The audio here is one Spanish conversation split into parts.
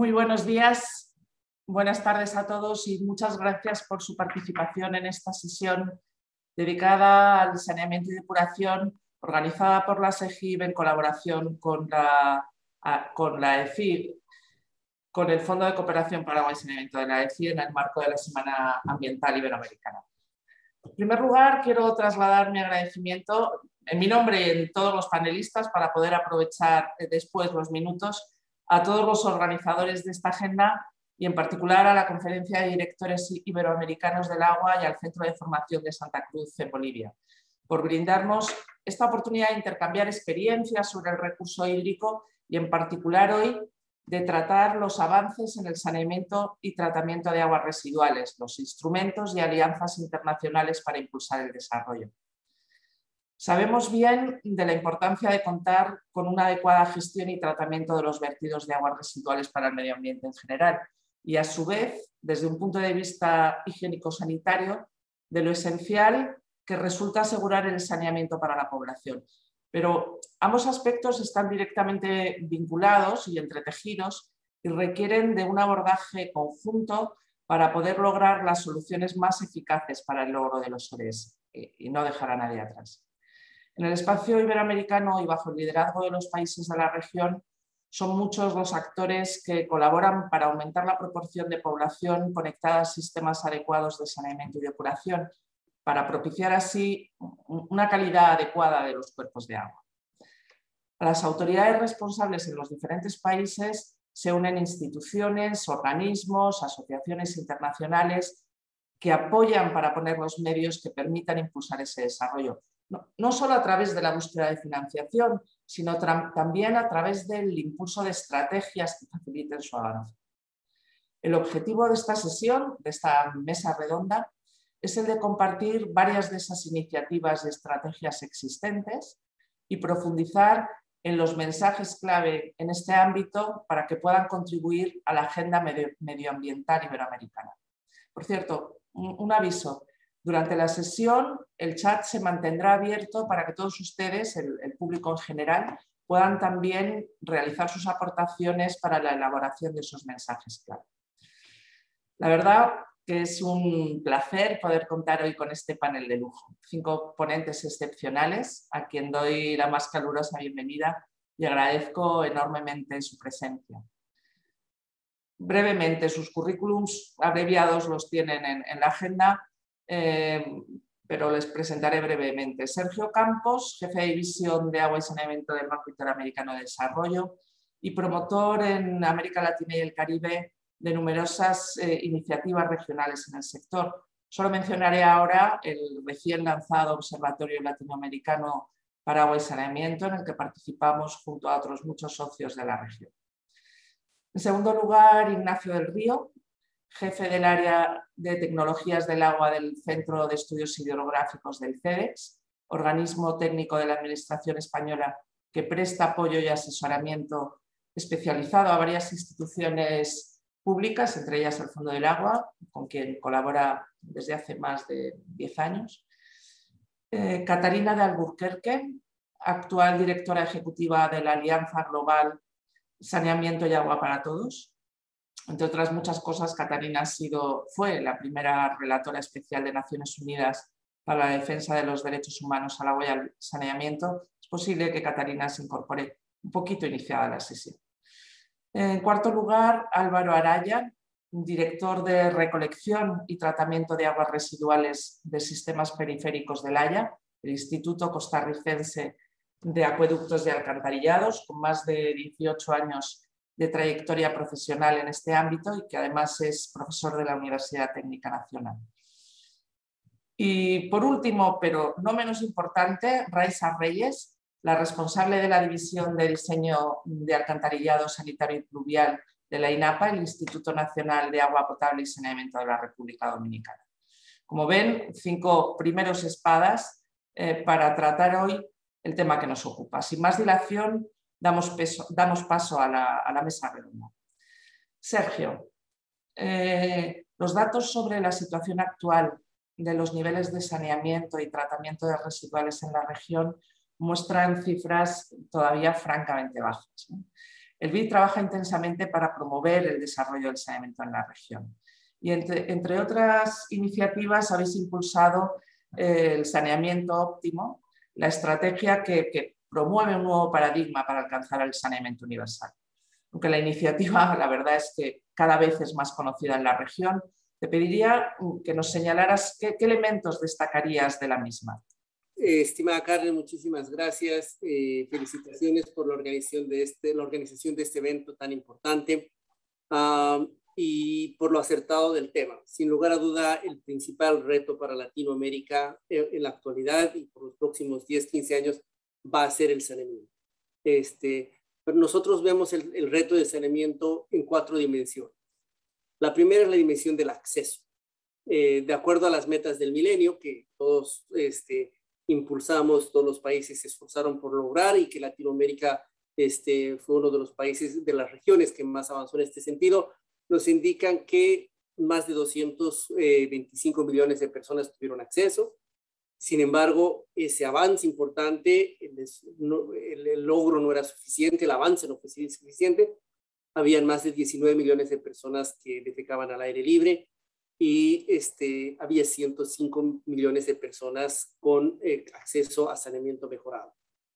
Muy buenos días, buenas tardes a todos y muchas gracias por su participación en esta sesión dedicada al saneamiento y depuración organizada por la SEGIB en colaboración con la ECID, con el Fondo de Cooperación para Agua y Saneamiento de la ECID en el marco de la Semana Ambiental Iberoamericana. En primer lugar, quiero trasladar mi agradecimiento en mi nombre y en todos los panelistas para poder aprovechar después los minutos a todos los organizadores de esta agenda y en particular a la Conferencia de Directores Iberoamericanos del Agua y al Centro de Formación de Santa Cruz en Bolivia, por brindarnos esta oportunidad de intercambiar experiencias sobre el recurso hídrico y en particular hoy de tratar los avances en el saneamiento y tratamiento de aguas residuales, los instrumentos y alianzas internacionales para impulsar el desarrollo. Sabemos bien de la importancia de contar con una adecuada gestión y tratamiento de los vertidos de aguas residuales para el medio ambiente en general y, a su vez, desde un punto de vista higiénico-sanitario, de lo esencial que resulta asegurar el saneamiento para la población. Pero ambos aspectos están directamente vinculados y entretejidos y requieren de un abordaje conjunto para poder lograr las soluciones más eficaces para el logro de los ODS y no dejar a nadie atrás. En el espacio iberoamericano y bajo el liderazgo de los países de la región, son muchos los actores que colaboran para aumentar la proporción de población conectada a sistemas adecuados de saneamiento y depuración, para propiciar así una calidad adecuada de los cuerpos de agua. A las autoridades responsables en los diferentes países se unen instituciones, organismos, asociaciones internacionales que apoyan para poner los medios que permitan impulsar ese desarrollo. No solo a través de la búsqueda de financiación, sino también a través del impulso de estrategias que faciliten su avance. El objetivo de esta sesión, de esta mesa redonda, es el de compartir varias de esas iniciativas y estrategias existentes y profundizar en los mensajes clave en este ámbito para que puedan contribuir a la agenda medioambiental iberoamericana. Por cierto, un aviso. Durante la sesión el chat se mantendrá abierto para que todos ustedes, el público en general, puedan también realizar sus aportaciones para la elaboración de esos mensajes clave. La verdad que es un placer poder contar hoy con este panel de lujo. 5 ponentes excepcionales a quien doy la más calurosa bienvenida y agradezco enormemente su presencia. Brevemente, sus currículums abreviados los tienen en la agenda, pero les presentaré brevemente. Sergio Campos, jefe de división de agua y saneamiento del Banco Interamericano de Desarrollo y promotor en América Latina y el Caribe de numerosas iniciativas regionales en el sector. Solo mencionaré ahora el recién lanzado Observatorio Latinoamericano para Agua y Saneamiento, en el que participamos junto a otros muchos socios de la región. En segundo lugar, Ignacio del Río, jefe del área de tecnologías del agua del Centro de Estudios Hidrográficos del CEDEX, organismo técnico de la Administración española que presta apoyo y asesoramiento especializado a varias instituciones públicas, entre ellas el Fondo del Agua, con quien colabora desde hace más de 10 años. Catarina de Alburquerque, actual directora ejecutiva de la Alianza Global Saneamiento y Agua para Todos. Entre otras muchas cosas, Catarina fue la primera relatora especial de Naciones Unidas para la defensa de los derechos humanos al agua y al saneamiento. Es posible que Catarina se incorpore un poquito iniciada la sesión. En cuarto lugar, Álvaro Araya, director de recolección y tratamiento de aguas residuales de sistemas periféricos del Haya, el Instituto Costarricense de Acueductos y Alcantarillados, con más de 18 años de trayectoria profesional en este ámbito y que además es profesor de la Universidad Técnica Nacional. Y por último, pero no menos importante, Raiza Reyes, la responsable de la División de Diseño de Alcantarillado Sanitario y Pluvial de la INAPA, el Instituto Nacional de Agua Potable y Saneamiento de la República Dominicana. Como ven, 5 primeros espadas para tratar hoy el tema que nos ocupa. Sin más dilación, damos paso a la mesa redonda. Sergio, los datos sobre la situación actual de los niveles de saneamiento y tratamiento de residuales en la región muestran cifras todavía francamente bajas, ¿no? El BID trabaja intensamente para promover el desarrollo del saneamiento en la región. Y entre otras iniciativas habéis impulsado el saneamiento óptimo, la estrategia que promueve un nuevo paradigma para alcanzar el saneamiento universal. Aunque la iniciativa, la verdad es que cada vez es más conocida en la región, te pediría que nos señalaras qué elementos destacarías de la misma. Estimada Carmen, muchísimas gracias. Felicitaciones por la organización de este evento tan importante y por lo acertado del tema. Sin lugar a duda, el principal reto para Latinoamérica en la actualidad y por los próximos 10, 15 años va a ser el saneamiento. Pero nosotros vemos el reto de saneamiento en 4 dimensiones. La primera es la dimensión del acceso. De acuerdo a las metas del milenio, que todos impulsamos, todos los países se esforzaron por lograr y que Latinoamérica fue uno de los países de las regiones que más avanzó en este sentido, nos indican que más de 225 millones de personas tuvieron acceso. Sin embargo, ese avance importante, el logro no era suficiente, el avance no fue suficiente. Habían más de 19 millones de personas que defecaban al aire libre y había 105 millones de personas con acceso a saneamiento mejorado.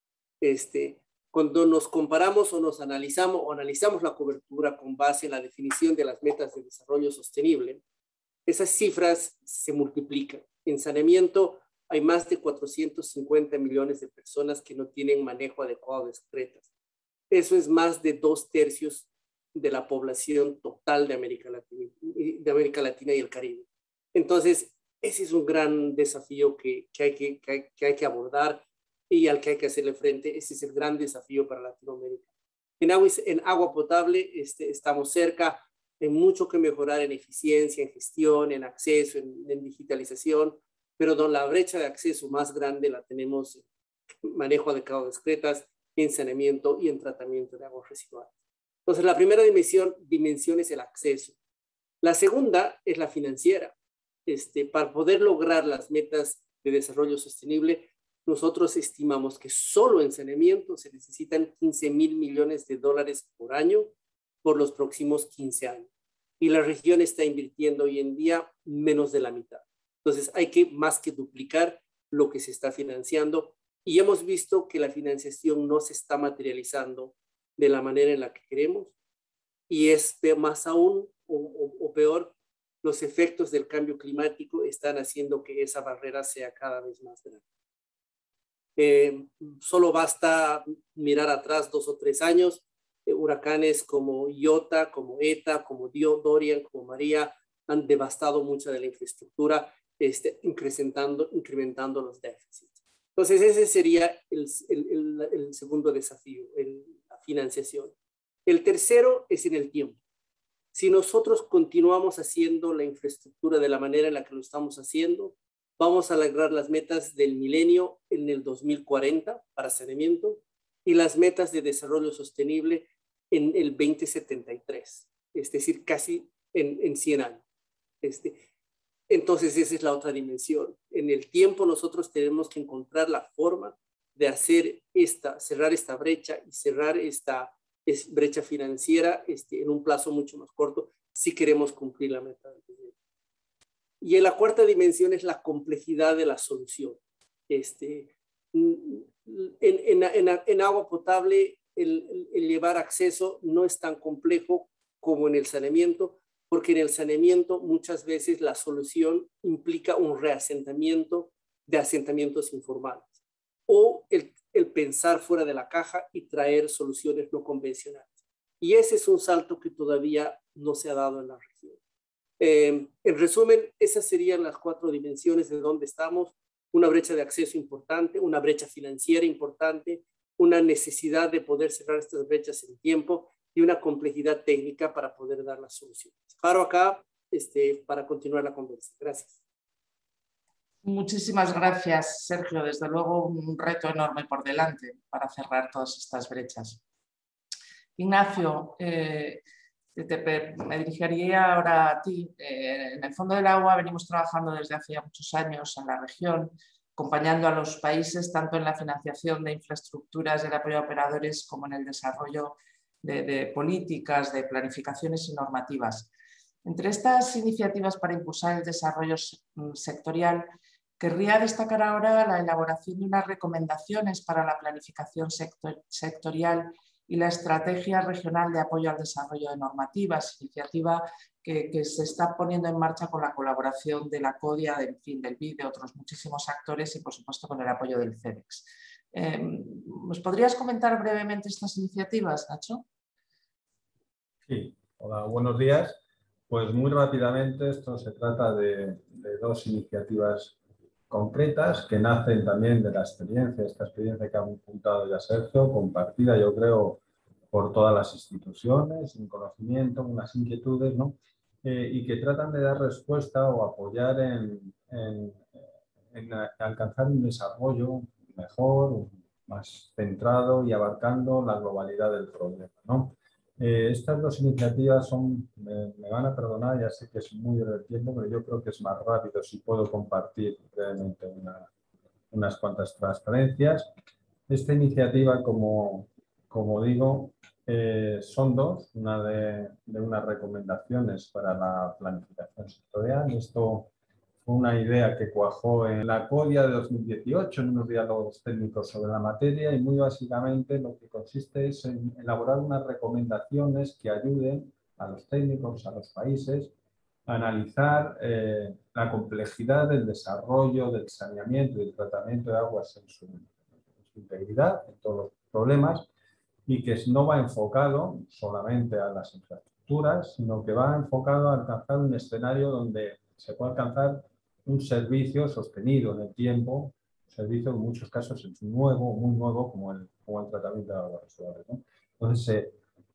Cuando nos comparamos o nos analizamos la cobertura con base en la definición de las metas de desarrollo sostenible, esas cifras se multiplican. En saneamiento hay más de 450 millones de personas que no tienen manejo adecuado de excretas. Eso es más de 2/3 de la población total de América Latina y el Caribe. Entonces, ese es un gran desafío que hay que abordar y al que hay que hacerle frente. Ese es el gran desafío para Latinoamérica. En agua potable estamos cerca, hay mucho que mejorar en eficiencia, en gestión, en acceso, en digitalización, pero la brecha de acceso más grande la tenemos en manejo adecuado de excretas, en saneamiento y en tratamiento de aguas residuales. Entonces, la primera dimensión es el acceso. La segunda es la financiera. Para poder lograr las metas de desarrollo sostenible, nosotros estimamos que solo en saneamiento se necesitan 15,000 millones de dólares por año por los próximos 15 años. Y la región está invirtiendo hoy en día menos de la mitad. Entonces, hay que más que duplicar lo que se está financiando. Y hemos visto que la financiación no se está materializando de la manera en la que queremos. Y es más aún, o peor, los efectos del cambio climático están haciendo que esa barrera sea cada vez más grande. Solo basta mirar atrás 2 o 3 años, huracanes como Iota, como Eta, como Dorian, como María, han devastado mucha de la infraestructura, incrementando los déficits. Entonces, ese sería el segundo desafío, la financiación. El tercero es en el tiempo. Si nosotros continuamos haciendo la infraestructura de la manera en la que lo estamos haciendo, vamos a lograr las metas del milenio en el 2040 para saneamiento y las metas de desarrollo sostenible en el 2073, es decir, casi en 100 años. Entonces, esa es la otra dimensión. En el tiempo nosotros tenemos que encontrar la forma de cerrar esta brecha y cerrar esta brecha financiera en un plazo mucho más corto si queremos cumplir la meta del proyecto. Y en la cuarta dimensión es la complejidad de la solución. En agua potable, el llevar acceso no es tan complejo como en el saneamiento, porque en el saneamiento muchas veces la solución implica un reasentamiento de asentamientos informales o el pensar fuera de la caja y traer soluciones no convencionales. Y ese es un salto que todavía no se ha dado en la región. En resumen, esas serían las 4 dimensiones de donde estamos: una brecha de acceso importante, una brecha financiera importante, una necesidad de poder cerrar estas brechas en tiempo y una complejidad técnica para poder dar las soluciones. Paro acá para continuar la conversación. Gracias. Muchísimas gracias, Sergio. Desde luego, un reto enorme por delante para cerrar todas estas brechas. Ignacio, me dirigiría ahora a ti. En el Fondo del Agua venimos trabajando desde hace ya muchos años en la región, acompañando a los países tanto en la financiación de infraestructuras, del apoyo a operadores, como en el desarrollo de políticas, de planificaciones y normativas. Entre estas iniciativas para impulsar el desarrollo sectorial, querría destacar ahora la elaboración de unas recomendaciones para la planificación sectorial y la estrategia regional de apoyo al desarrollo de normativas, iniciativa que se está poniendo en marcha con la colaboración de la CODIA, del BID, de otros muchísimos actores y, por supuesto, con el apoyo del CEDEX. ¿Nos podrías comentar brevemente estas iniciativas, Nacho? Sí, hola, buenos días. Pues muy rápidamente, esto se trata de dos iniciativas concretas que nacen también de la experiencia, esta experiencia que ha apuntado ya Sergio, compartida yo creo por todas las instituciones, un conocimiento, unas inquietudes, ¿no? Y que tratan de dar respuesta o apoyar en alcanzar un desarrollo mejor, más centrado y abarcando la globalidad del problema, ¿no? Estas dos iniciativas son, me van a perdonar, ya sé que es muy del tiempo, pero yo creo que es más rápido si puedo compartir brevemente unas cuantas transparencias. Esta iniciativa, como digo, son dos, una de unas recomendaciones para la planificación sectorial. Esto fue una idea que cuajó en la CODIA de 2018, en unos diálogos técnicos sobre la materia, y muy básicamente lo que consiste es en elaborar unas recomendaciones que ayuden a los técnicos, a los países, a analizar la complejidad del desarrollo, del saneamiento y del tratamiento de aguas en su integridad, en todos los problemas, y que no va enfocado solamente a las infraestructuras, sino que va enfocado a alcanzar un escenario donde se puede alcanzar un servicio sostenido en el tiempo, un servicio en muchos casos es nuevo, muy nuevo, como el tratamiento de aguas residuales, ¿no? Entonces,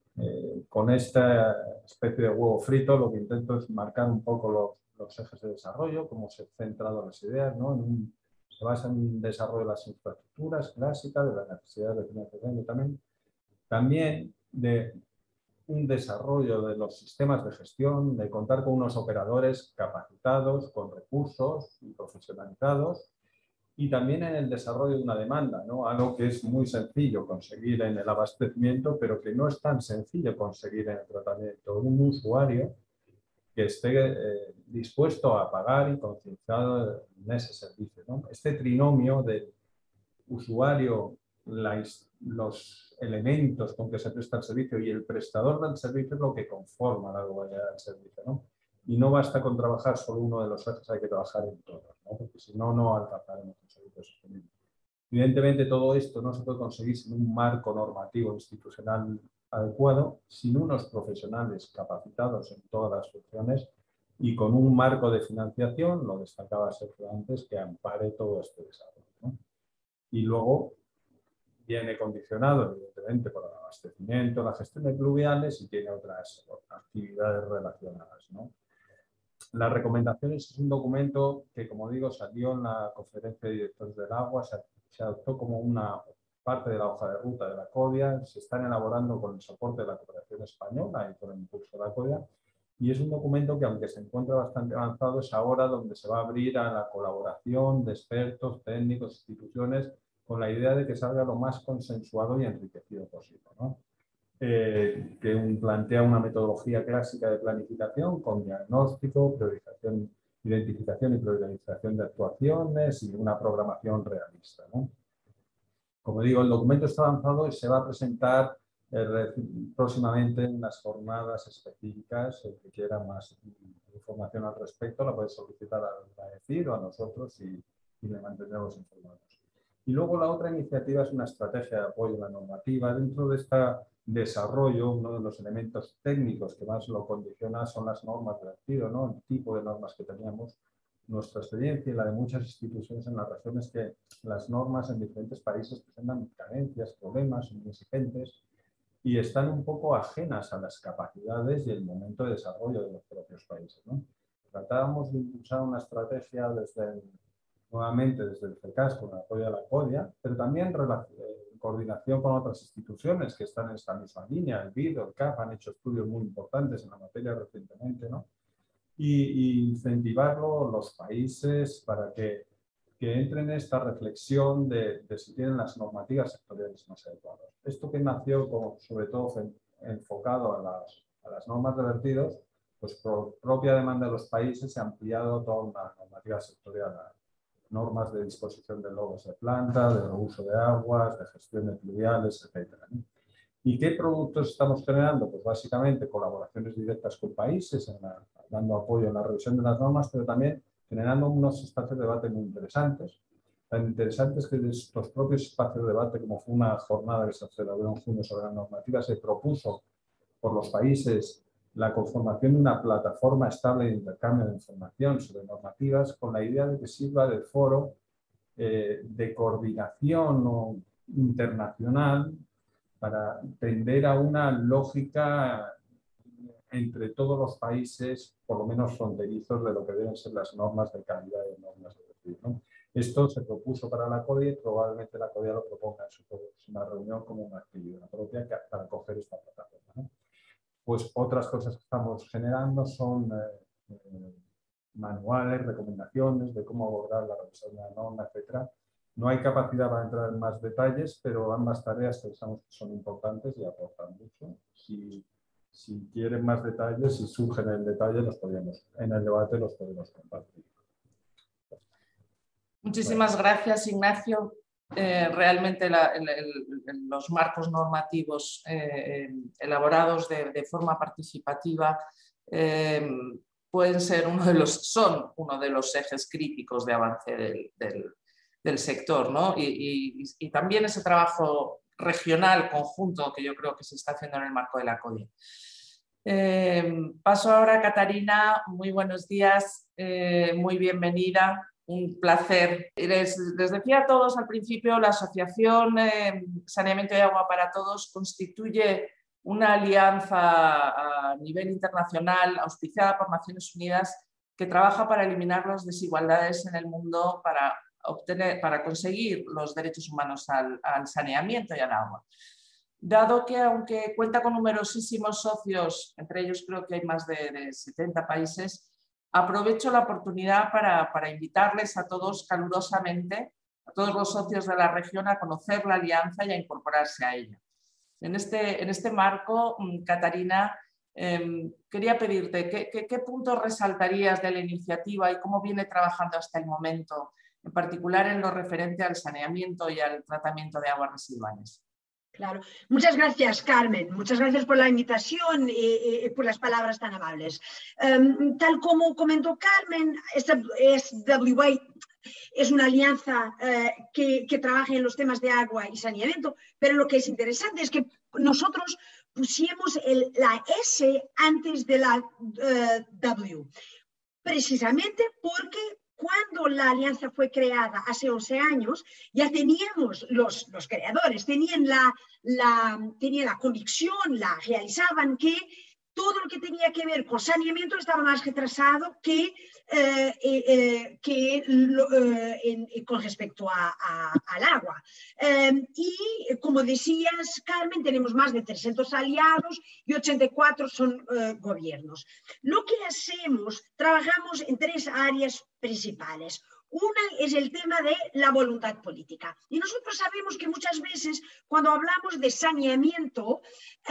con esta especie de huevo frito, lo que intento es marcar un poco los ejes de desarrollo, cómo se han centrado las ideas, ¿no? Se basa en un desarrollo de las infraestructuras clásicas, de las necesidades de financiación y también de un desarrollo de los sistemas de gestión, de contar con unos operadores capacitados, con recursos y profesionalizados, y también en el desarrollo de una demanda, ¿no? Algo que es muy sencillo conseguir en el abastecimiento, pero que no es tan sencillo conseguir en el tratamiento. Un usuario que esté dispuesto a pagar y concienciado en ese servicio, ¿no? Este trinomio del usuario, los elementos con que se presta el servicio y el prestador del servicio es lo que conforma la globalidad del servicio, ¿no? Y no basta con trabajar solo uno de los ejes, hay que trabajar en todos, ¿no? Porque si no, no alcanzaremos un servicio sostenible. Evidentemente, todo esto no se puede conseguir sin un marco normativo institucional adecuado, sin unos profesionales capacitados en todas las funciones y con un marco de financiación, lo destacaba Sergio antes, que ampare todo este desarrollo, ¿no? Y luego viene condicionado, evidentemente, por el abastecimiento, la gestión de pluviales y tiene otras actividades relacionadas, ¿no? Las recomendaciones es un documento que, como digo, salió en la Conferencia de Directores del Agua, se adoptó como una parte de la hoja de ruta de la CODIA, se están elaborando con el soporte de la Cooperación Española y con el impulso de la CODIA, y es un documento que, aunque se encuentra bastante avanzado, es ahora donde se va a abrir a la colaboración de expertos, técnicos, instituciones, con la idea de que salga lo más consensuado y enriquecido posible, ¿no? Que plantea una metodología clásica de planificación con diagnóstico, priorización, identificación y priorización de actuaciones y una programación realista, ¿no? Como digo, el documento está avanzado y se va a presentar próximamente en unas jornadas específicas. El que quiera más información al respecto la puede solicitar a DECID o a nosotros y le mantendremos informados. Y luego la otra iniciativa es una estrategia de apoyo a la normativa. Dentro de este desarrollo, uno de los elementos técnicos que más lo condiciona son las normas de vertido, ¿no? El tipo de normas que teníamos. Nuestra experiencia y la de muchas instituciones en la región es que las normas en diferentes países presentan carencias, problemas, son muy exigentes y están un poco ajenas a las capacidades y el momento de desarrollo de los propios países, ¿no? Tratábamos de impulsar una estrategia nuevamente desde el CECAS con el apoyo de la CODIA, pero también en coordinación con otras instituciones que están en esta misma línea, el BID, el CAP, han hecho estudios muy importantes en la materia recientemente, ¿no? Y incentivarlo los países para que entren en esta reflexión de si tienen las normativas sectoriales más adecuadas. Esto que nació sobre todo enfocado a las normas de vertidos, pues por propia demanda de los países se ha ampliado toda una normativa sectorial, normas de disposición de logos de planta, de reuso de aguas, de gestión de fluviales, etc. ¿Y qué productos estamos generando? Pues básicamente colaboraciones directas con países, dando apoyo en la revisión de las normas, pero también generando unos espacios de debate muy interesantes. Tan interesantes que de estos propios espacios de debate, como fue una jornada que se celebró en junio sobre la normativa, se propuso por los países la conformación de una plataforma estable de intercambio de información sobre normativas con la idea de que sirva de foro de coordinación internacional para tender a una lógica entre todos los países, por lo menos fronterizos, de lo que deben ser las normas de calidad y normas de vertido, ¿no? Esto se propuso para la CODIA y probablemente la CODIA lo proponga en su próxima reunión como una actividad propia para coger esta plataforma, ¿no? Pues otras cosas que estamos generando son manuales, recomendaciones de cómo abordar la revisión de la norma, etc. No hay capacidad para entrar en más detalles, pero ambas tareas pensamos que son importantes y aportan mucho. Si quieren más detalles, si surgen en el detalle, en el debate los podemos compartir. Muchísimas gracias, Ignacio. Realmente los marcos normativos elaborados de forma participativa son uno de los ejes críticos de avance del sector, ¿no? Y también ese trabajo regional conjunto que yo creo que se está haciendo en el marco de la CODIA. Paso ahora a Catarina. Muy buenos días, muy bienvenida. Un placer. Les decía a todos al principio, la Asociación Saneamiento y Agua para Todos constituye una alianza a nivel internacional auspiciada por Naciones Unidas que trabaja para eliminar las desigualdades en el mundo para conseguir los derechos humanos al saneamiento y al agua. Dado que, aunque cuenta con numerosísimos socios, entre ellos creo que hay más de 70 países, aprovecho la oportunidad para invitarles a todos calurosamente, a todos los socios de la región, a conocer la alianza y a incorporarse a ella. En este marco, Catarina, quería pedirte ¿qué puntos resaltarías de la iniciativa y cómo viene trabajando hasta el momento, en particular en lo referente al saneamiento y al tratamiento de aguas residuales? Claro. Muchas gracias, Carmen. Muchas gracias por la invitación y por las palabras tan amables. Tal como comentó Carmen, SWA es una alianza que trabaja en los temas de agua y saneamiento, pero lo que es interesante es que nosotros pusimos la S antes de la W, precisamente porque cuando la alianza fue creada hace 11 años, ya teníamos los creadores, tenían la convicción, realizaban que todo lo que tenía que ver con saneamiento estaba más retrasado con respecto al agua. Y como decías, Carmen, tenemos más de 300 aliados y 84 son gobiernos. Lo que hacemos, trabajamos en 3 áreas principales. Una es el tema de la voluntad política. Y nosotros sabemos que muchas veces cuando hablamos de saneamiento,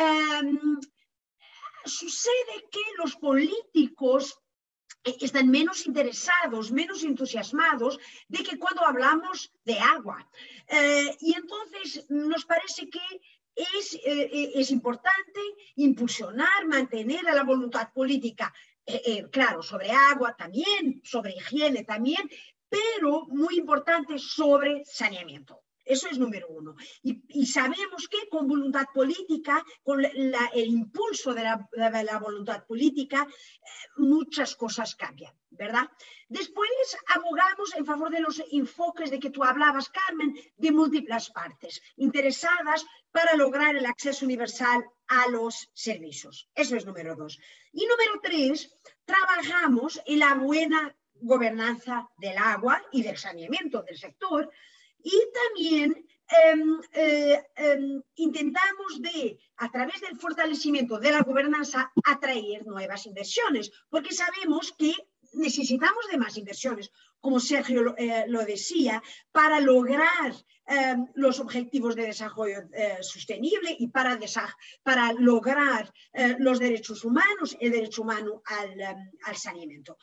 sucede que los políticos están menos interesados, menos entusiasmados de que cuando hablamos de agua. Y entonces nos parece que es importante impulsionar, mantener a la voluntad política, claro, sobre agua también, sobre higiene también, pero muy importante sobre saneamiento. Eso es número 1. Y sabemos que con voluntad política, con el impulso de la voluntad política, muchas cosas cambian, ¿verdad? Después abogamos en favor de los enfoques de que tú hablabas, Carmen, de múltiples partes interesadas para lograr el acceso universal a los servicios. Eso es número 2. Y número 3, trabajamos en la buena gobernanza del agua y del saneamiento del sector. Y también intentamos a través del fortalecimiento de la gobernanza, atraer nuevas inversiones, porque sabemos que necesitamos de más inversiones, como Sergio lo decía, para lograr los objetivos de desarrollo sostenible y para lograr los derechos humanos, el derecho humano al saneamiento.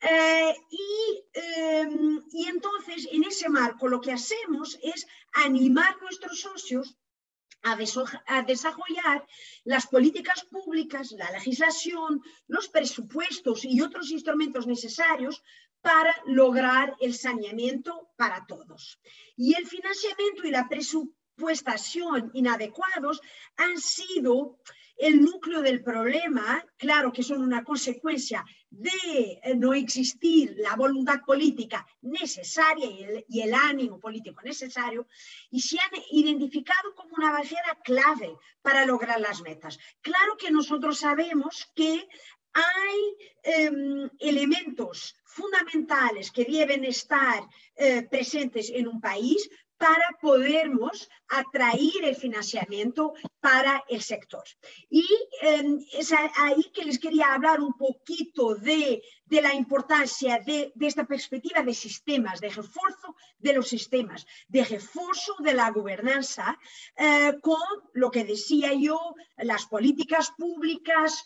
Y entonces, en ese marco, lo que hacemos es animar a nuestros socios a desarrollar las políticas públicas, la legislación, los presupuestos y otros instrumentos necesarios para lograr el saneamiento para todos. Y el financiamiento y la presupuestación inadecuados han sido el núcleo del problema, claro que son una consecuencia de no existir la voluntad política necesaria y el ánimo político necesario, y se han identificado como una barrera clave para lograr las metas. Claro que nosotros sabemos que hay elementos fundamentales que deben estar presentes en un país para podermos atraer el financiamiento para el sector. Y es ahí que les quería hablar un poquito de la importancia de esta perspectiva de sistemas, de refuerzo de los sistemas, de refuerzo de la gobernanza, con lo que decía yo, las políticas públicas,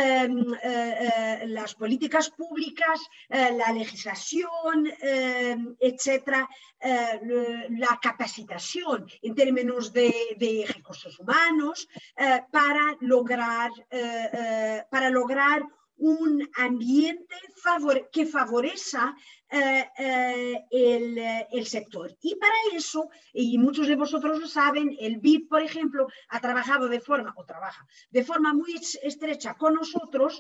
la legislación, etcétera, la capacitación en términos de recursos humanos para lograr un ambiente que favorezca el sector. Y para eso, y muchos de vosotros lo saben, el BID, por ejemplo, trabaja de forma muy estrecha con nosotros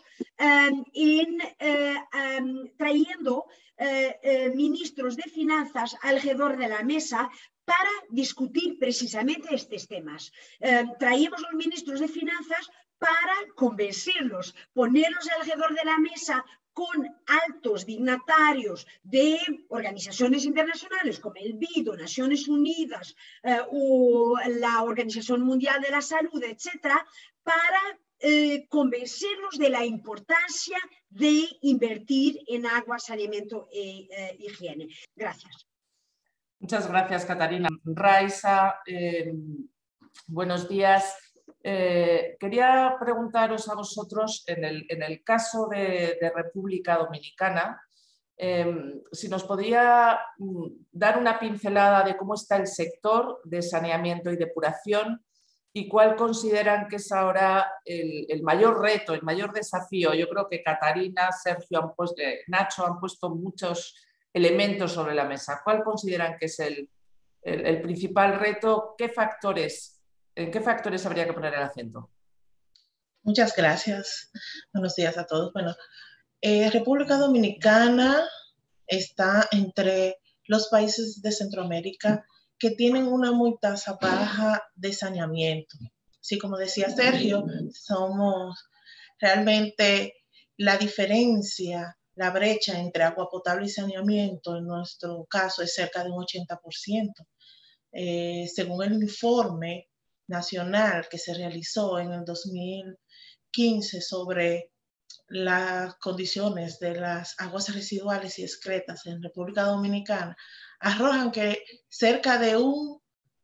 trayendo ministros de finanzas alrededor de la mesa para discutir precisamente estos temas. Traíamos los ministros de finanzas para convencerlos, ponerlos alrededor de la mesa con altos dignatarios de organizaciones internacionales como el BID o Naciones Unidas o la Organización Mundial de la Salud, etcétera, para convencerlos de la importancia de invertir en agua, saneamiento e higiene. Gracias. Muchas gracias, Catarina. Raiza, buenos días. Quería preguntaros a vosotros, en el caso de República Dominicana, si nos podría dar una pincelada de cómo está el sector de saneamiento y depuración y cuál consideran que es ahora el mayor reto, el mayor desafío. Yo creo que Catarina, Sergio, Nacho han puesto muchos elementos sobre la mesa. ¿Cuál consideran que es el principal reto? ¿En qué factores habría que poner el acento? Muchas gracias. Buenos días a todos. Bueno, República Dominicana está entre los países de Centroamérica que tienen una muy tasa baja de saneamiento. Así como decía Sergio, somos realmente la diferencia, la brecha entre agua potable y saneamiento, en nuestro caso, es cerca de un 80%. Según el informe nacional que se realizó en el 2015 sobre las condiciones de las aguas residuales y excretas en República Dominicana, arrojan que cerca de un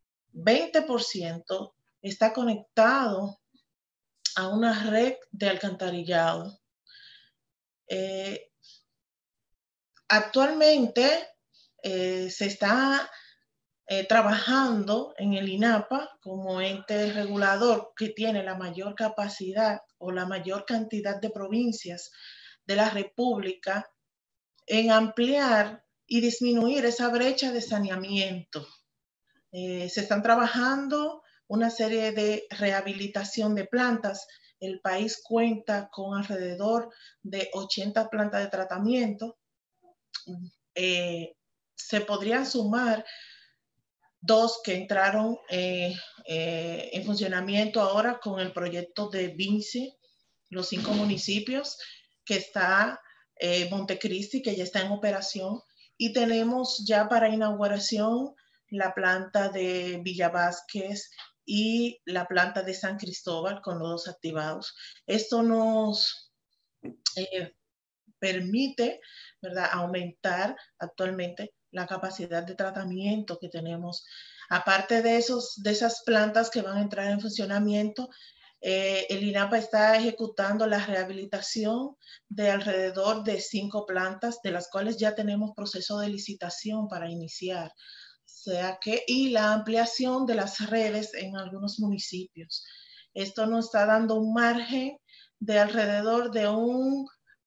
20% está conectado a una red de alcantarillado. Actualmente se está trabajando en el INAPA como ente regulador que tiene la mayor capacidad o la mayor cantidad de provincias de la República en ampliar y disminuir esa brecha de saneamiento. Se están trabajando una serie de rehabilitación de plantas. El país cuenta con alrededor de 80 plantas de tratamiento. Se podrían sumar 2 que entraron en funcionamiento ahora con el proyecto de Vinci, los 5 municipios, que está Montecristi, que ya está en operación, y tenemos ya para inauguración la planta de Villa Vázquez y la planta de San Cristóbal con los 2 activados. Esto nos permite ¿verdad? Aumentar actualmente la capacidad de tratamiento que tenemos. Aparte de esas plantas que van a entrar en funcionamiento, el INAPA está ejecutando la rehabilitación de alrededor de 5 plantas, de las cuales ya tenemos proceso de licitación para iniciar. Y la ampliación de las redes en algunos municipios. Esto nos está dando un margen de alrededor de un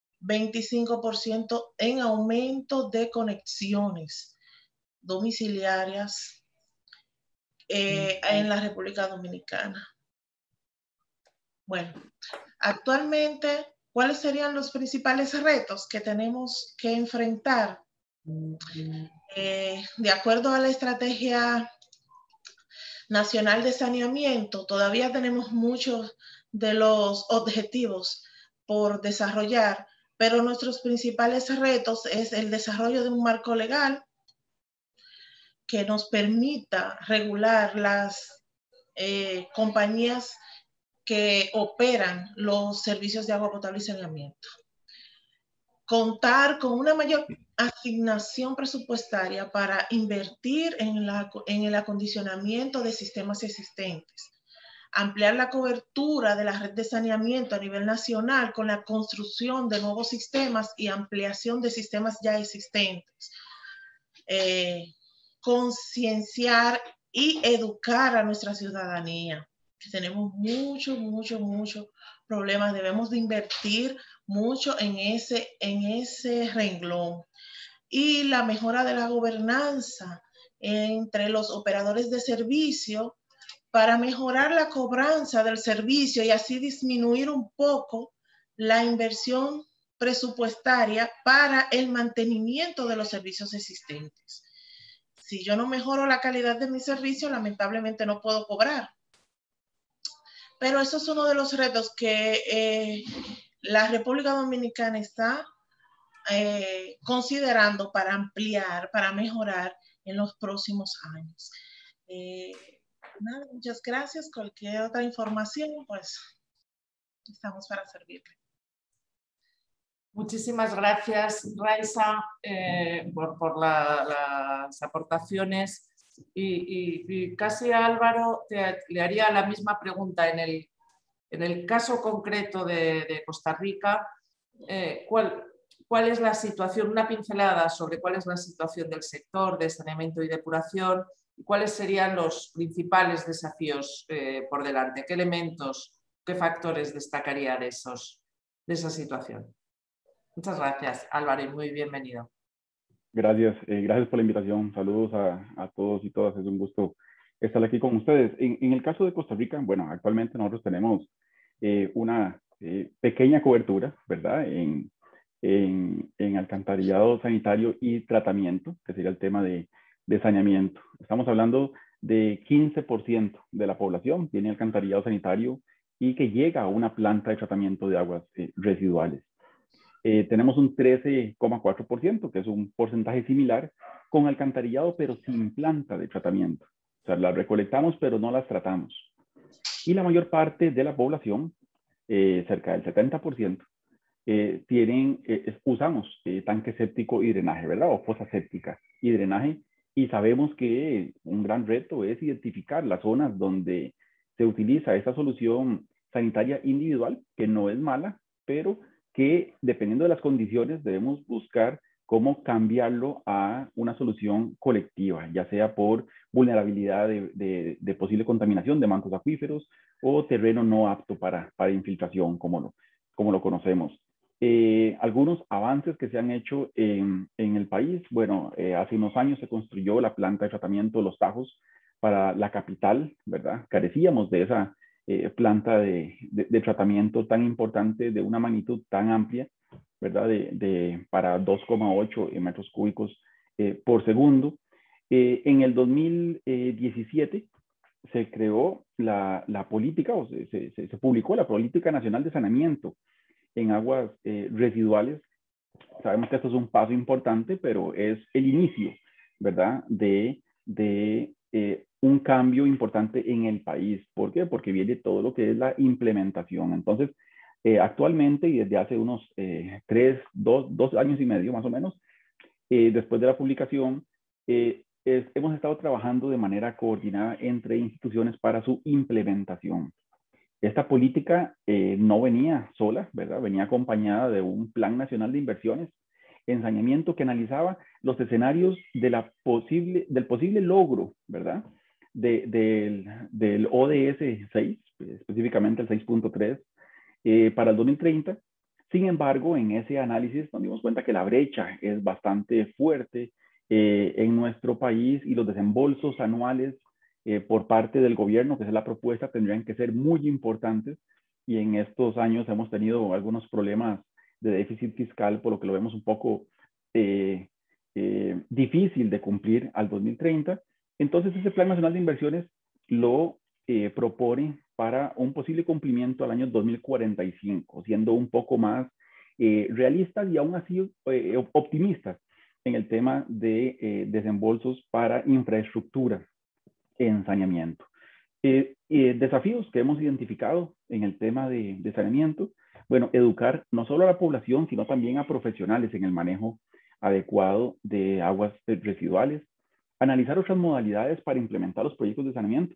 25% en aumento de conexiones domiciliarias en la República Dominicana. Bueno, actualmente, ¿cuáles serían los principales retos que tenemos que enfrentar? De acuerdo a la Estrategia Nacional de Saneamiento, todavía tenemos muchos de los objetivos por desarrollar, pero nuestros principales retos es el desarrollo de un marco legal que nos permita regular las compañías que operan los servicios de agua potable y saneamiento. Contar con una mayor asignación presupuestaria para invertir en el acondicionamiento de sistemas existentes. Ampliar la cobertura de la red de saneamiento a nivel nacional con la construcción de nuevos sistemas y ampliación de sistemas ya existentes. Concienciar y educar a nuestra ciudadanía. Tenemos muchos problemas. Debemos de invertir mucho en ese renglón. Y la mejora de la gobernanza entre los operadores de servicio para mejorar la cobranza del servicio y así disminuir un poco la inversión presupuestaria para el mantenimiento de los servicios existentes. Si yo no mejoro la calidad de mi servicio, lamentablemente no puedo cobrar. Pero eso es uno de los retos que la República Dominicana está considerando para ampliar, para mejorar en los próximos años. Nada, muchas gracias. Cualquier otra información, pues estamos para servirle. Muchísimas gracias, Raiza, por las aportaciones. Y casi a Álvaro le haría la misma pregunta. En el caso concreto de Costa Rica, ¿cuál es la situación? Una pincelada sobre cuál es la situación del sector de saneamiento y depuración y cuáles serían los principales desafíos por delante. ¿Qué elementos, qué factores destacaría de esa situación? Muchas gracias, Álvaro, y muy bienvenido. Gracias, gracias por la invitación. Saludos a todos y todas. Es un gusto estar aquí con ustedes. En el caso de Costa Rica, bueno, actualmente nosotros tenemos una pequeña cobertura, ¿verdad? En alcantarillado sanitario y tratamiento, que sería el tema de saneamiento. Estamos hablando de 15% de la población tiene alcantarillado sanitario y que llega a una planta de tratamiento de aguas residuales. Tenemos un 13,4%, que es un porcentaje similar, con alcantarillado, pero sin planta de tratamiento. O sea, las recolectamos, pero no las tratamos. Y la mayor parte de la población, cerca del 70%, usamos tanque séptico y drenaje, ¿verdad? O fosa séptica y drenaje. Y sabemos que un gran reto es identificar las zonas donde se utiliza esta solución sanitaria individual, que no es mala, pero que dependiendo de las condiciones debemos buscar cómo cambiarlo a una solución colectiva, ya sea por vulnerabilidad de posible contaminación de mantos acuíferos o terreno no apto para infiltración, como lo conocemos. Algunos avances que se han hecho en el país, bueno, hace unos años se construyó la planta de tratamiento de Los Tajos para la capital, ¿verdad? Carecíamos de esa planta de tratamiento tan importante, de una magnitud tan amplia, ¿verdad? Para 2,8 metros cúbicos por segundo. En el 2017 se creó la política, o se publicó la Política Nacional de Saneamiento en Aguas Residuales. Sabemos que esto es un paso importante, pero es el inicio, ¿verdad? De un cambio importante en el país. ¿Por qué? Porque viene todo lo que es la implementación. Entonces, Actualmente, y desde hace unos 2 años y medio más o menos, después de la publicación, hemos estado trabajando de manera coordinada entre instituciones para su implementación. Esta política no venía sola, ¿verdad? Venía acompañada de un Plan Nacional de Inversiones en Saneamiento que analizaba los escenarios de del posible logro, ¿verdad? Del ODS 6, específicamente el 6.3, para el 2030. Sin embargo, en ese análisis nos dimos cuenta que la brecha es bastante fuerte en nuestro país y los desembolsos anuales por parte del gobierno, que es la propuesta, tendrían que ser muy importantes. Y en estos años hemos tenido algunos problemas de déficit fiscal, por lo que lo vemos un poco difícil de cumplir al 2030. Entonces, ese Plan Nacional de Inversiones lo propone para un posible cumplimiento al año 2045, siendo un poco más realistas y aún así optimistas en el tema de desembolsos para infraestructura en saneamiento. Desafíos que hemos identificado en el tema de saneamiento, bueno, educar no solo a la población, sino también a profesionales en el manejo adecuado de aguas residuales, analizar otras modalidades para implementar los proyectos de saneamiento,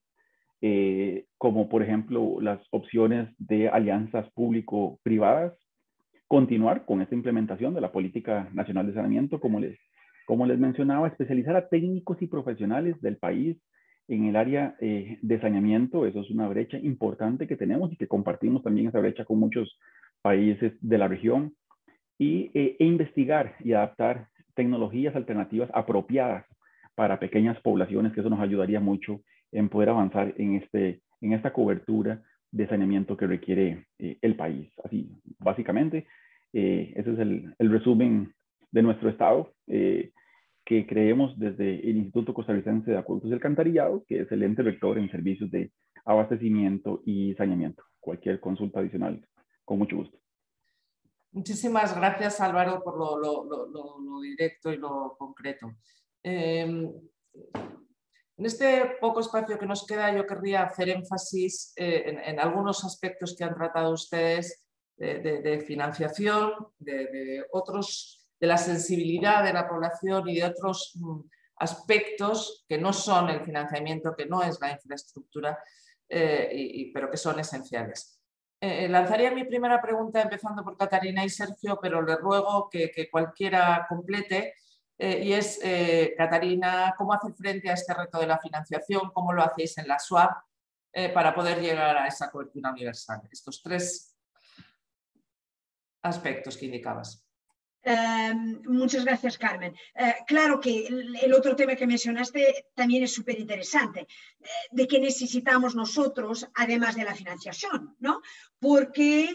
como por ejemplo las opciones de alianzas público-privadas, continuar con esta implementación de la Política Nacional de Saneamiento, como les mencionaba, especializar a técnicos y profesionales del país en el área de saneamiento. Eso es una brecha importante que tenemos y que compartimos también esa brecha con muchos países de la región, e investigar y adaptar tecnologías alternativas apropiadas para pequeñas poblaciones, que eso nos ayudaría mucho en poder avanzar en esta cobertura de saneamiento que requiere el país. Así, básicamente, ese es el resumen de nuestro estado, que creemos desde el Instituto Costarricense de Acueductos y Alcantarillado, que es el ente rector en servicios de abastecimiento y saneamiento. Cualquier consulta adicional, con mucho gusto. Muchísimas gracias, Álvaro, por lo directo y lo concreto. En este poco espacio que nos queda, yo querría hacer énfasis en algunos aspectos que han tratado ustedes de financiación, de la sensibilidad de la población y de otros aspectos que no son el financiamiento, que no es la infraestructura, pero que son esenciales. Lanzaría mi primera pregunta empezando por Catarina y Sergio, pero le ruego que cualquiera complete. Y es, Catarina, ¿cómo hace frente a este reto de la financiación? ¿Cómo lo hacéis en la SUAP para poder llegar a esa cobertura universal? Estos tres aspectos que indicabas. Muchas gracias, Carmen. Claro que el otro tema que mencionaste también es súper interesante, de qué necesitamos nosotros, además de la financiación, ¿no? Porque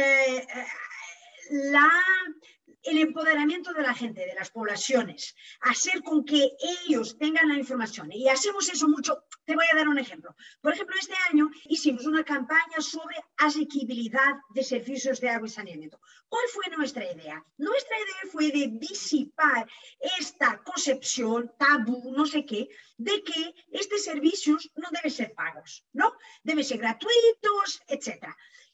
el empoderamiento de la gente, de las poblaciones, hacer con que ellos tengan la información. Y hacemos eso mucho. Te voy a dar un ejemplo. Por ejemplo, este año hicimos una campaña sobre asequibilidad de servicios de agua y saneamiento. ¿Cuál fue nuestra idea? Nuestra idea fue de disipar esta concepción, tabú, no sé qué, de que estos servicios no deben ser pagos, ¿no? Deben ser gratuitos, etc.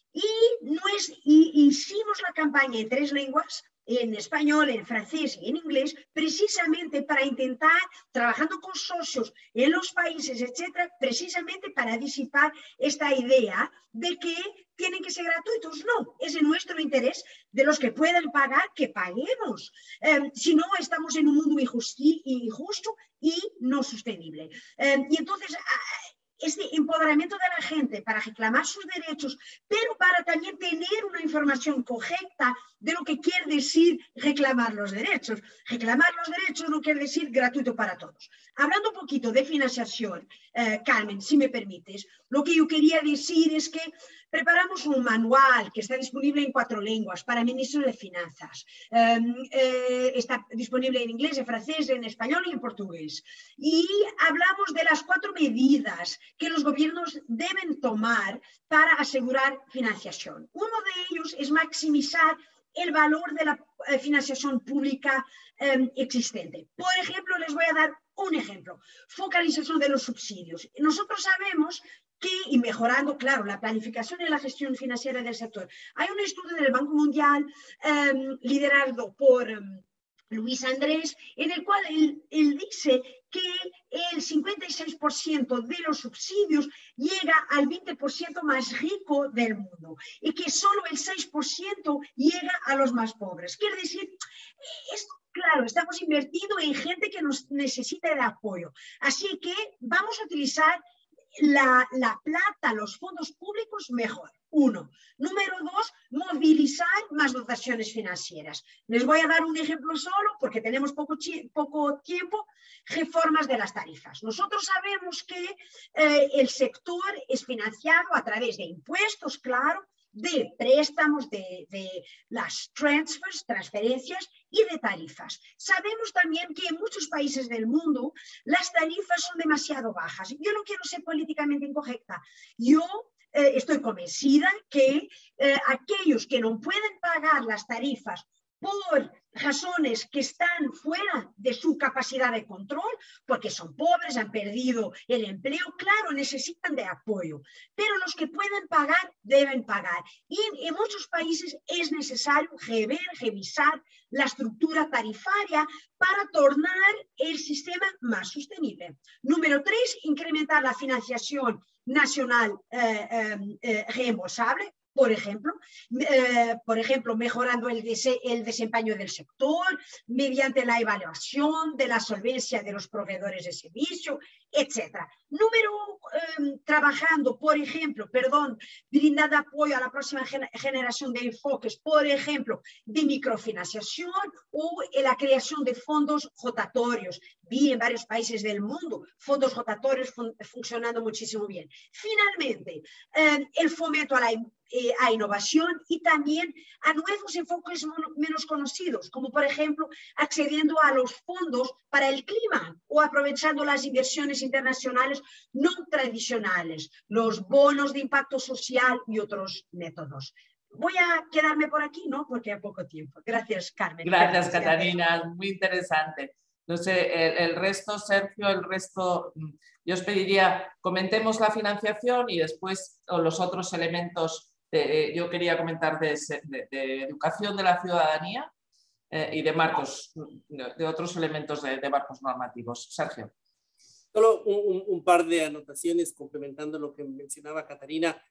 Y hicimos la campaña en 3 lenguas, en español, en francés y en inglés, precisamente para intentar, trabajando con socios en los países, etcétera, precisamente para disipar esta idea de que tienen que ser gratuitos. No, es en nuestro interés, de los que pueden pagar, que paguemos. Si no, estamos en un mundo injusto y no sostenible. Y entonces, este empoderamiento de la gente para reclamar sus derechos, pero para también tener una información correcta de lo que quiere decir reclamar los derechos. Reclamar los derechos no quiere decir gratuito para todos. Hablando un poquito de financiación, Carmen, si me permites, lo que yo quería decir es que preparamos un manual que está disponible en 4 lenguas para ministros de finanzas. Está disponible en inglés, en francés, en español y en portugués. Y hablamos de las 4 medidas que los gobiernos deben tomar para asegurar financiación. Uno de ellos es maximizar el valor de la financiación pública existente. Por ejemplo, les voy a dar un ejemplo. Focalización de los subsidios. Nosotros sabemos y mejorando, claro, la planificación y la gestión financiera del sector. Hay un estudio del Banco Mundial liderado por Luis Andrés, en el cual él dice que el 56% de los subsidios llega al 20% más rico del mundo y que solo el 6% llega a los más pobres. Quiere decir, esto, claro, estamos invirtiendo en gente que nos necesita de apoyo. Así que vamos a utilizar la plata, los fondos públicos mejor. 1. Número 2, movilizar más dotaciones financieras. Les voy a dar un ejemplo solo porque tenemos poco tiempo. Reformas de las tarifas. Nosotros sabemos que el sector es financiado a través de impuestos, claro, de préstamos, de las transferencias y de tarifas. Sabemos también que en muchos países del mundo las tarifas son demasiado bajas. Yo no quiero ser políticamente incorrecta. Yo estoy convencida que aquellos que no pueden pagar las tarifas por razones que están fuera de su capacidad de control, porque son pobres, han perdido el empleo, claro, necesitan de apoyo. Pero los que pueden pagar, deben pagar. Y en muchos países es necesario revisar la estructura tarifaria para tornar el sistema más sostenible. Número 3, incrementar la financiación nacional reembolsable. Por ejemplo, mejorando el desempeño del sector mediante la evaluación de la solvencia de los proveedores de servicio, etc. Trabajando, por ejemplo, brindando apoyo a la próxima generación de enfoques, por ejemplo, de microfinanciación o la creación de fondos rotatorios. Vi en varios países del mundo fondos rotatorios funcionando muchísimo bien. Finalmente, el fomento a innovación y también a nuevos enfoques menos conocidos, como por ejemplo accediendo a los fondos para el clima o aprovechando las inversiones internacionales no tradicionales, los bonos de impacto social y otros métodos. Voy a quedarme por aquí, ¿no? Porque hay poco tiempo. Gracias, Carmen. Gracias, Catarina. Muy interesante. No sé, el resto, Sergio, yo os pediría, comentemos la financiación y después los otros elementos. Yo quería comentar de educación de la ciudadanía y de marcos, de otros elementos de marcos normativos. Sergio. Solo un par de anotaciones complementando lo que mencionaba Catarina.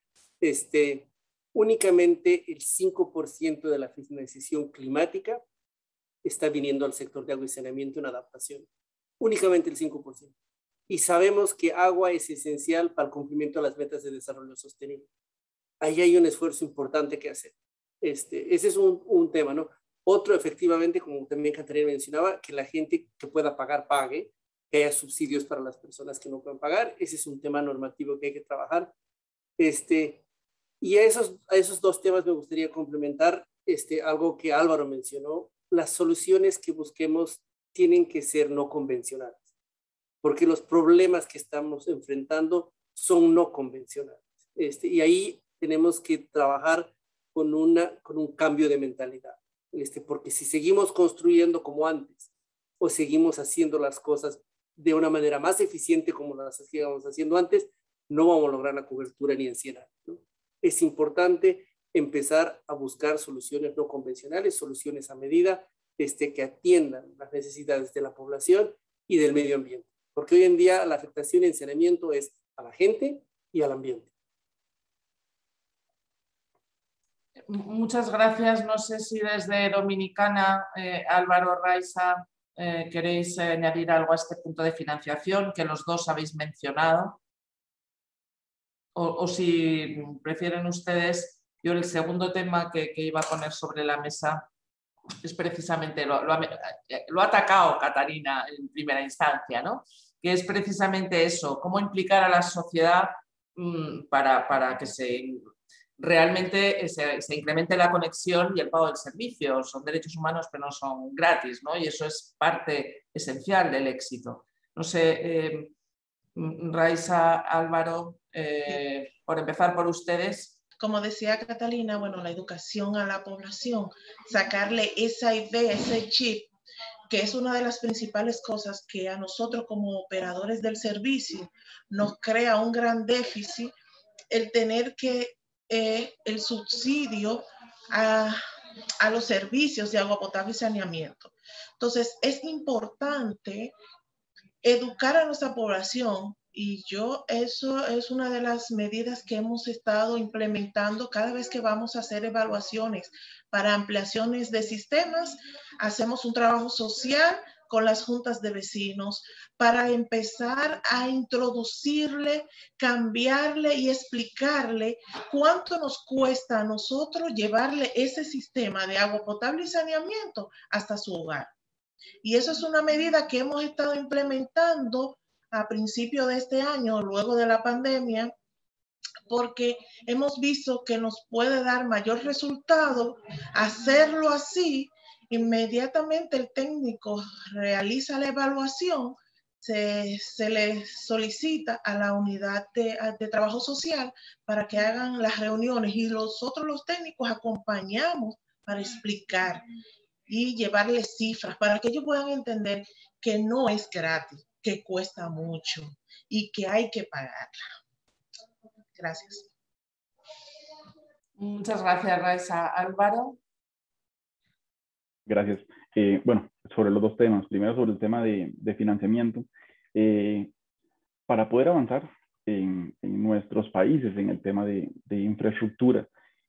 Únicamente el 5% de la financiación climática está viniendo al sector de agua y saneamiento en adaptación. Únicamente el 5%. Y sabemos que agua es esencial para el cumplimiento de las metas de desarrollo sostenible. Ahí hay un esfuerzo importante que hacer. Ese es un tema, ¿no? Otro, efectivamente, como también Catarina mencionaba, que la gente que pueda pagar, pague, que haya subsidios para las personas que no pueden pagar. Ese es un tema normativo que hay que trabajar. Y a esos dos temas me gustaría complementar algo que Álvaro mencionó. Las soluciones que busquemos tienen que ser no convencionales, porque los problemas que estamos enfrentando son no convencionales. Y ahí tenemos que trabajar con un cambio de mentalidad, porque si seguimos construyendo como antes o seguimos haciendo las cosas de una manera más eficiente como las estábamos haciendo antes, no vamos a lograr la cobertura ni en 100 años, ¿no? Es importante empezar a buscar soluciones no convencionales, soluciones a medida, que atiendan las necesidades de la población y del medio ambiente, porque hoy en día la afectación en saneamiento es a la gente y al ambiente. Muchas gracias. No sé si desde Dominicana, Álvaro, Raiza, queréis añadir algo a este punto de financiación que los dos habéis mencionado. O si prefieren ustedes, yo el segundo tema que iba a poner sobre la mesa es precisamente, lo ha atacado Catarina en primera instancia, ¿no? Que es precisamente eso, cómo implicar a la sociedad para que realmente se incremente la conexión y el pago del servicio. Son derechos humanos, pero no son gratis, ¿no? Y eso es parte esencial del éxito. No sé, Raiza, Álvaro, por empezar por ustedes. Como decía Catalina, bueno, la educación a la población, sacarle esa idea, ese chip, que es una de las principales cosas que a nosotros como operadores del servicio nos crea un gran déficit, el tener que el subsidio a los servicios de agua potable y saneamiento. Entonces, es importante educar a nuestra población, y eso es una de las medidas que hemos estado implementando cada vez que vamos a hacer evaluaciones para ampliaciones de sistemas. Hacemos un trabajo social con las juntas de vecinos para empezar a introducirle, cambiarle y explicarle cuánto nos cuesta a nosotros llevarle ese sistema de agua potable y saneamiento hasta su hogar. Y eso es una medida que hemos estado implementando a principio de este año, luego de la pandemia, porque hemos visto que nos puede dar mayor resultado hacerlo así. Inmediatamente el técnico realiza la evaluación, se le solicita a la unidad de trabajo social para que hagan las reuniones, y nosotros los técnicos acompañamos para explicar y llevarles cifras para que ellos puedan entender que no es gratis, que cuesta mucho y que hay que pagarla. Gracias. Muchas gracias, Raiza. Álvaro. Gracias. Bueno, sobre los dos temas. Primero, sobre el tema de financiamiento. Para poder avanzar en nuestros países en el tema de infraestructura,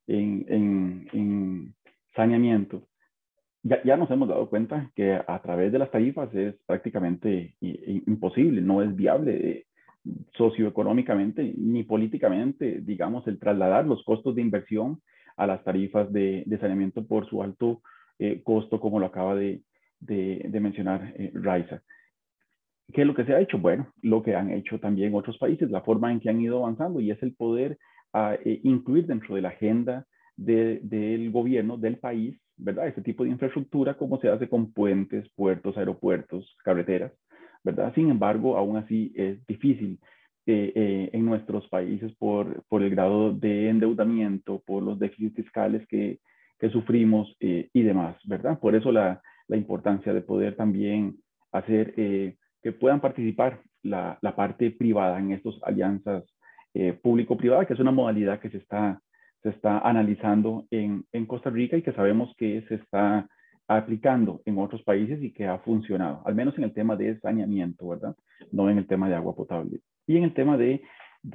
en saneamiento, ya nos hemos dado cuenta que a través de las tarifas es prácticamente imposible, no es viable socioeconómicamente ni políticamente, digamos, el trasladar los costos de inversión a las tarifas de saneamiento por su alto costo, como lo acaba de mencionar Raiza. ¿Qué es lo que se ha hecho? Bueno, lo que han hecho también otros países, la forma en que han ido avanzando, y es el poder incluir dentro de la agenda del gobierno del país, ¿verdad? Este tipo de infraestructura, como se hace con puentes, puertos, aeropuertos, carreteras, ¿verdad? Sin embargo, aún así es difícil en nuestros países por el grado de endeudamiento, por los déficits fiscales que sufrimos y demás, ¿verdad? Por eso la importancia de poder también hacer que puedan participar la parte privada en estas alianzas público-privadas, que es una modalidad que se está analizando en Costa Rica y que sabemos que se está aplicando en otros países y que ha funcionado, al menos en el tema de saneamiento, ¿verdad? No en el tema de agua potable. Y en el tema de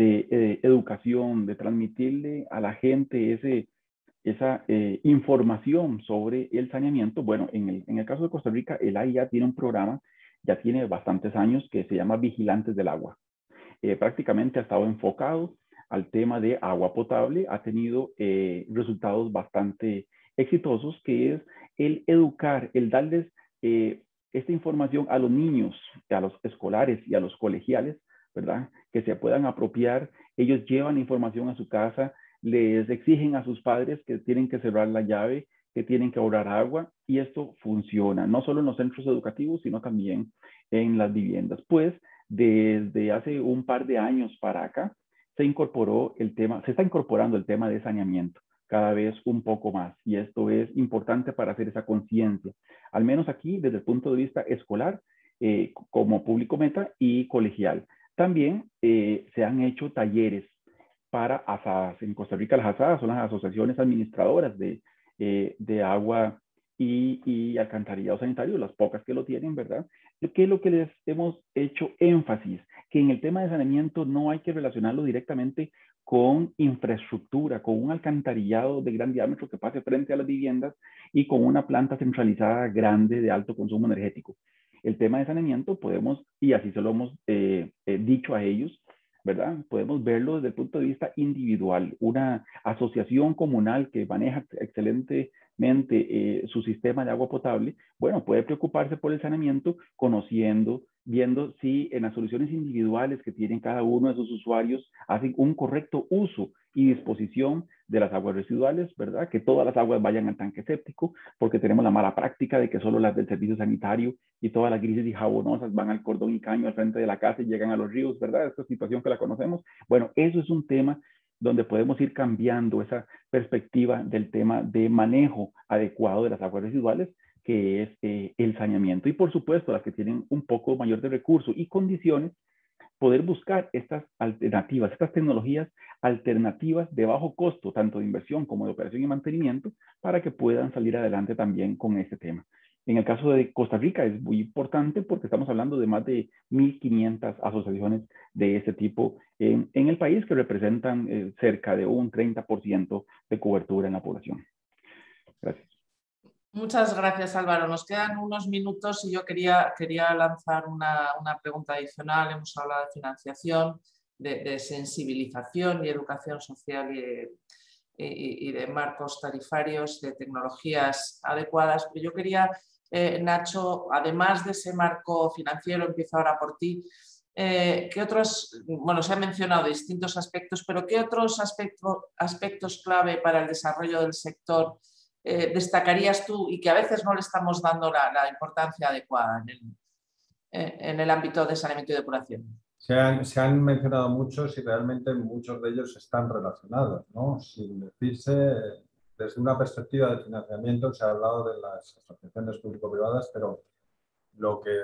educación, de transmitirle a la gente esa información sobre el saneamiento. Bueno, en el caso de Costa Rica, el AIA tiene un programa, ya tiene bastantes años, que se llama Vigilantes del Agua. Prácticamente ha estado enfocado al tema de agua potable, ha tenido resultados bastante exitosos, que es el educar, el darles esta información a los niños, a los escolares y a los colegiales, ¿verdad? Que se puedan apropiar. Ellos llevan información a su casa, les exigen a sus padres que tienen que cerrar la llave, que tienen que ahorrar agua, y esto funciona, no solo en los centros educativos, sino también en las viviendas. Pues desde hace un par de años para acá, se está incorporando el tema de saneamiento cada vez un poco más, y esto es importante para hacer esa conciencia, al menos aquí desde el punto de vista escolar, como público meta y colegial. También se han hecho talleres para ASADAS. En Costa Rica las ASADAS son las asociaciones administradoras de agua y alcantarillado sanitario, las pocas que lo tienen, ¿verdad? ¿Qué es lo que les hemos hecho énfasis? Que en el tema de saneamiento no hay que relacionarlo directamente con infraestructura, con un alcantarillado de gran diámetro que pase frente a las viviendas y con una planta centralizada grande de alto consumo energético. El tema de saneamiento podemos, y así se lo hemos dicho a ellos, ¿verdad? Podemos verlo desde el punto de vista individual. Una asociación comunal que maneja excelentemente su sistema de agua potable, bueno, puede preocuparse por el saneamiento, conociendo, viendo si en las soluciones individuales que tienen cada uno de sus usuarios hacen un correcto uso y disposición de las aguas residuales, ¿verdad? Que todas las aguas vayan al tanque séptico, porque tenemos la mala práctica de que solo las del servicio sanitario y todas las grises y jabonosas van al cordón y caño al frente de la casa y llegan a los ríos, ¿verdad? Esta situación que la conocemos. Bueno, eso es un tema donde podemos ir cambiando esa perspectiva del tema de manejo adecuado de las aguas residuales, que es el saneamiento. Y por supuesto, las que tienen un poco mayor de recursos y condiciones, poder buscar estas alternativas, estas tecnologías alternativas de bajo costo, tanto de inversión como de operación y mantenimiento, para que puedan salir adelante también con este tema. En el caso de Costa Rica es muy importante porque estamos hablando de más de 1.500 asociaciones de este tipo en el país, que representan cerca de un 30% de cobertura en la población. Gracias. Muchas gracias, Álvaro. Nos quedan unos minutos y yo quería lanzar una pregunta adicional. Hemos hablado de financiación, de sensibilización y educación social y de marcos tarifarios, de tecnologías adecuadas. Pero yo quería, Nacho, además de ese marco financiero, empiezo ahora por ti, ¿qué otros, bueno, se han mencionado distintos aspectos, pero qué otros aspectos clave para el desarrollo del sector destacarías tú y que a veces no le estamos dando la importancia adecuada en el ámbito de saneamiento y depuración? Se han mencionado muchos y realmente muchos de ellos están relacionados, ¿no? Sin decirse, desde una perspectiva de financiamiento se ha hablado de las asociaciones público-privadas, pero lo que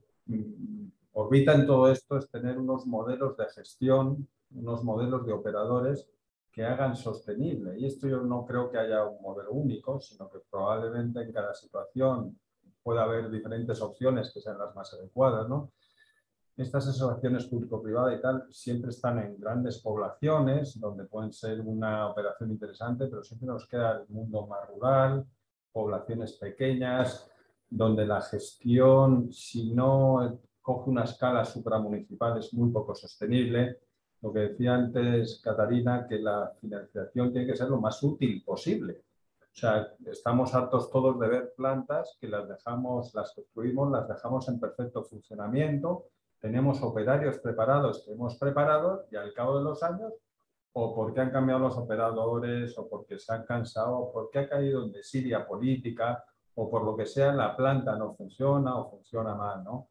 orbita en todo esto es tener unos modelos de gestión, unos modelos de operadores que hagan sostenible. Y esto yo no creo que haya un modelo único, sino que probablemente en cada situación pueda haber diferentes opciones que sean las más adecuadas, ¿no? Estas asociaciones público-privadas y tal siempre están en grandes poblaciones, donde pueden ser una operación interesante, pero siempre nos queda el mundo más rural, poblaciones pequeñas, donde la gestión, si no coge una escala supramunicipal, es muy poco sostenible. Lo que decía antes Catarina, que la financiación tiene que ser lo más útil posible. O sea, estamos hartos todos de ver plantas que las construimos, las dejamos en perfecto funcionamiento, tenemos operarios preparados que hemos preparado y al cabo de los años, o porque han cambiado los operadores, o porque se han cansado, o porque ha caído en desidia política, o por lo que sea, la planta no funciona o funciona mal, ¿no?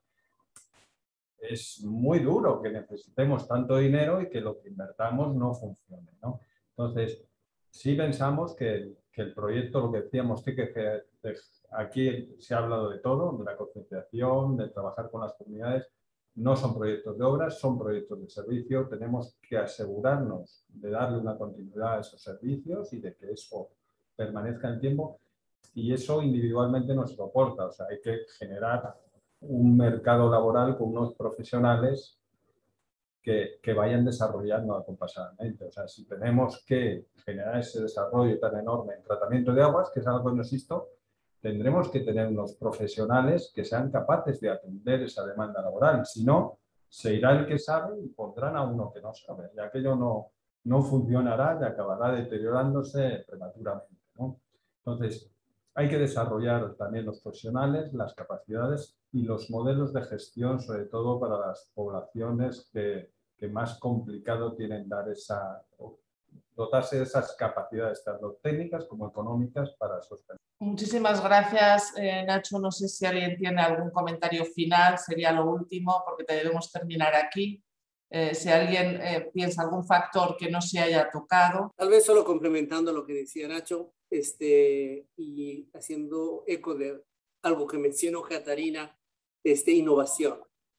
Es muy duro que necesitemos tanto dinero y que lo que invertamos no funcione, ¿no? Entonces, sí pensamos que el proyecto, lo que decíamos, aquí se ha hablado de todo, de la concienciación, de trabajar con las comunidades. No son proyectos de obras, son proyectos de servicio. Tenemos que asegurarnos de darle una continuidad a esos servicios y de que eso permanezca en el tiempo. Y eso individualmente no se soporta. O sea, hay que generar un mercado laboral con unos profesionales que vayan desarrollando acompasadamente. O sea, si tenemos que generar ese desarrollo tan enorme en tratamiento de aguas, que es algo que no existe, tendremos que tener unos profesionales que sean capaces de atender esa demanda laboral. Si no, se irá el que sabe y pondrán a uno que no sabe. Y aquello no funcionará y acabará deteriorándose prematuramente, ¿no? Entonces, hay que desarrollar también los profesionales, las capacidades y los modelos de gestión, sobre todo para las poblaciones que más complicado tienen dotarse de esas capacidades, tanto técnicas como económicas, para sostener. Muchísimas gracias, Nacho. No sé si alguien tiene algún comentario final, sería lo último, porque debemos terminar aquí. Si alguien piensa algún factor que no se haya tocado. Tal vez solo complementando lo que decía Nacho, y haciendo eco de algo que mencionó Catarina, innovación.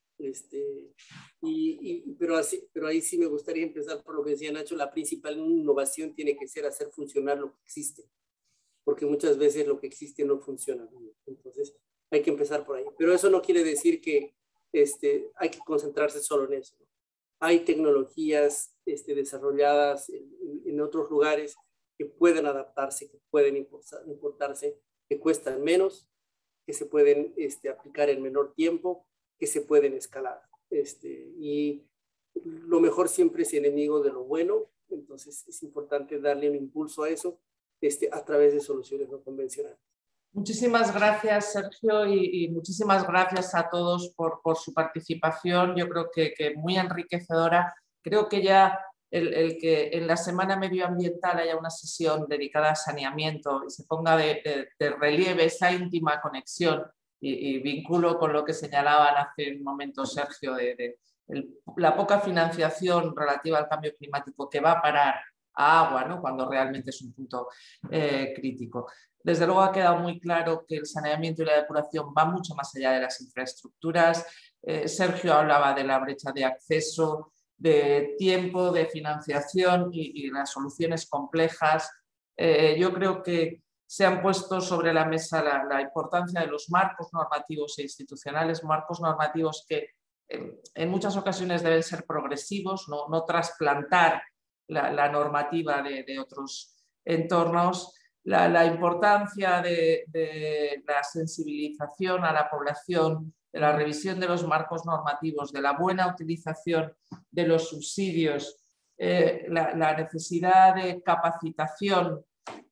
Pero ahí sí me gustaría empezar por lo que decía Nacho. La principal innovación tiene que ser hacer funcionar lo que existe, porque muchas veces lo que existe no funciona. Entonces hay que empezar por ahí. Pero eso no quiere decir que hay que concentrarse solo en eso, ¿no? Hay tecnologías desarrolladas en otros lugares que pueden adaptarse, que pueden importarse, que cuestan menos, que se pueden aplicar en menor tiempo, que se pueden escalar. Y lo mejor siempre es enemigo de lo bueno, entonces es importante darle un impulso a eso a través de soluciones no convencionales. Muchísimas gracias, Sergio, y muchísimas gracias a todos por su participación. Yo creo que muy enriquecedora. Creo que ya el que en la Semana Medioambiental haya una sesión dedicada a saneamiento y se ponga de relieve esa íntima conexión, y vinculo con lo que señalaban hace un momento Sergio de la poca financiación relativa al cambio climático que va a parar a agua, ¿no? Cuando realmente es un punto crítico. Desde luego ha quedado muy claro que el saneamiento y la depuración va mucho más allá de las infraestructuras. Sergio hablaba de la brecha de acceso, de tiempo, de financiación y las soluciones complejas. Yo creo que se han puesto sobre la mesa la importancia de los marcos normativos e institucionales, marcos normativos que en muchas ocasiones deben ser progresivos, no trasplantar la normativa de otros entornos, la importancia de la sensibilización a la población, de la revisión de los marcos normativos, de la buena utilización de los subsidios, la necesidad de capacitación,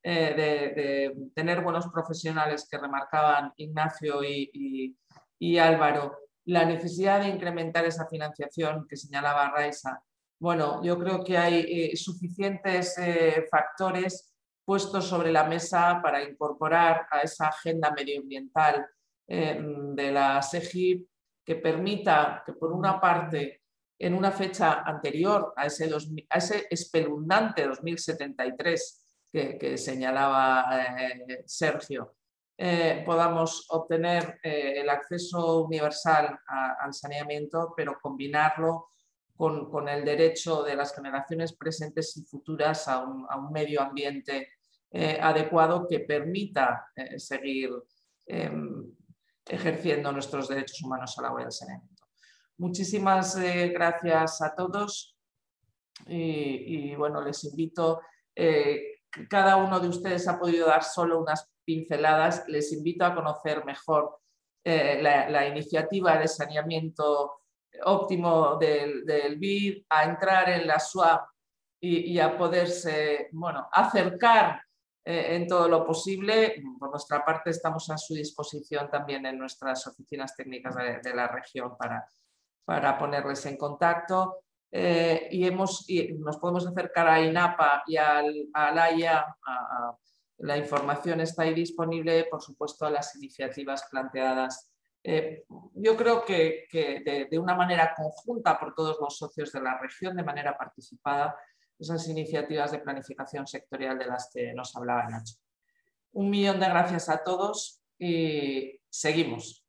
de tener buenos profesionales que remarcaban Ignacio y Álvaro, la necesidad de incrementar esa financiación que señalaba Raiza. Bueno, yo creo que hay suficientes factores puestos sobre la mesa para incorporar a esa agenda medioambiental de la SEGIP que permita que, por una parte, en una fecha anterior a ese espeluznante 2073 que señalaba Sergio, podamos obtener el acceso universal al saneamiento, pero combinarlo con el derecho de las generaciones presentes y futuras a un medio ambiente adecuado que permita seguir ejerciendo nuestros derechos humanos al agua y al saneamiento. Muchísimas gracias a todos y bueno, les invito, cada uno de ustedes ha podido dar solo unas pinceladas, les invito a conocer mejor la iniciativa de saneamiento óptimo del BID, a entrar en la SWAP y a poderse, bueno, acercar en todo lo posible. Por nuestra parte estamos a su disposición también en nuestras oficinas técnicas de la región para ponerles en contacto. Y nos podemos acercar a INAPA y al AIA. La información está ahí disponible, por supuesto, a las iniciativas planteadas. Yo creo que de una manera conjunta por todos los socios de la región, de manera participada, esas iniciativas de planificación sectorial de las que nos hablaba Nacho. 1 millón de gracias a todos y seguimos.